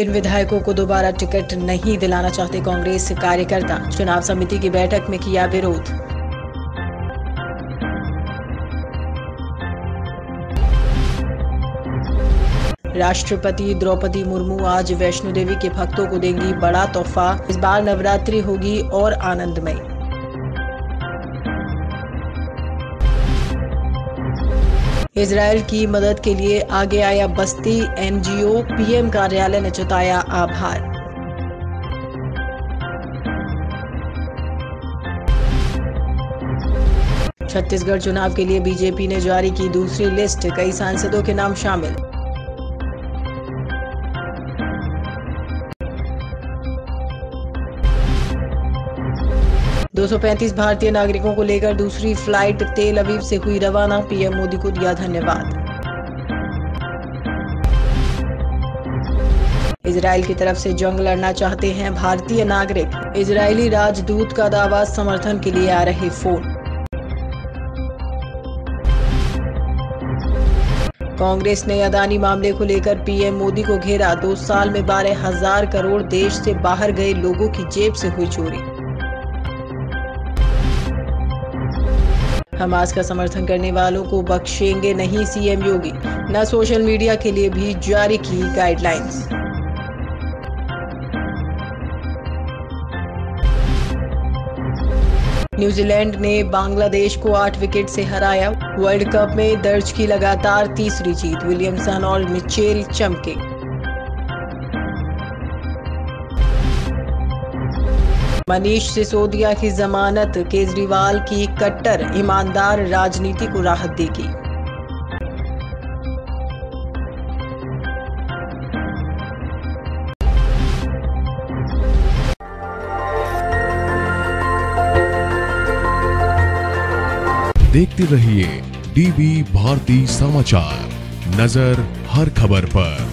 इन विधायकों को दोबारा टिकट नहीं दिलाना चाहते कांग्रेस कार्यकर्ता। चुनाव समिति की बैठक में किया विरोध। राष्ट्रपति द्रौपदी मुर्मू आज वैष्णो देवी के भक्तों को देंगी बड़ा तोहफा। इस बार नवरात्रि होगी और आनंदमय। इजरायल की मदद के लिए आगे आया बस्ती एनजीओ। पीएम कार्यालय ने जताया आभार। छत्तीसगढ़ चुनाव के लिए बीजेपी ने जारी की दूसरी लिस्ट। कई सांसदों के नाम शामिल। दो 235 भारतीय नागरिकों को लेकर दूसरी फ्लाइट तेल अवीव से हुई रवाना। पीएम मोदी को दिया धन्यवाद। इजरायल की तरफ से जंग लड़ना चाहते हैं भारतीय नागरिक। इजरायली राजदूत का दावा, समर्थन के लिए आ रहे फोन। कांग्रेस ने अदानी मामले को लेकर पीएम मोदी को घेरा। 2 साल में 12,000 करोड़ देश से बाहर गए लोगों की जेब से हुई चोरी। हमास का समर्थन करने वालों को बख्शेंगे नहीं सीएम योगी। न सोशल मीडिया के लिए भी जारी की गाइडलाइंस। न्यूजीलैंड ने बांग्लादेश को 8 विकेट से हराया। वर्ल्ड कप में दर्ज की लगातार तीसरी जीत। विलियमसन और मिचेल चमके। मनीष सिसोदिया की जमानत केजरीवाल की कट्टर ईमानदार राजनीति को राहत देगी। देखते रहिए डीवी भारती समाचार, नजर हर खबर पर।